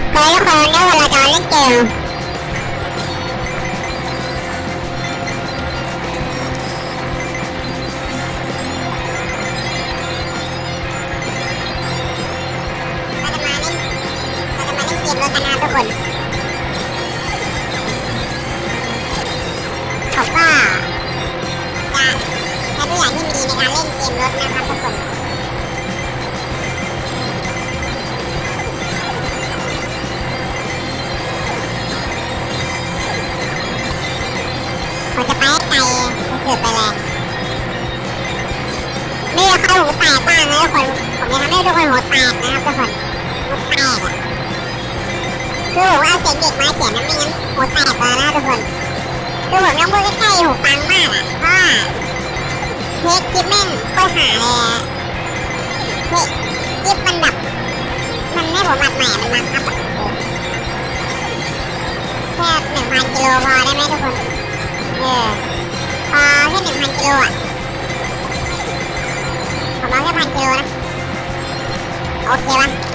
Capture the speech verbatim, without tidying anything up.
เคยทุกคนเนี่ยเวลาจะเล่นเกมเราจะมาเล่นเราจะมาเล่นเกมรถกันนะทุกคนเขาก็จะใช้ตัวอย่างที่มีในการเล่นเกมรถนะครับทุกคนผมจะไปให้ไกลสุดไปเลยไม่อยากเข้าหูแตกบ้างนะทุกคนผมจะทำให้ทุกคนหัวแตกนะครับทุกคนหัวแตกอ่ะคือผมว่าเสียงเด็กมาเสียงนั้นไม่งั้นหัวแตกเลยนะทุกคนคือผมต้องพูดใกล้ๆหูฟังมากอ่ะเพราะว่าเทคคลิปแม่งค่อยหาเลยเทคคลิปมันแบบมันให้ผมอัดใหม่มันมาครับแค่หนึ่งพันกิโลพอได้ไหมทุกคนเออพอแค่หนึ่งพันกิโลอ่ะผมเอาแค่พันกิโลนะโอเคปะ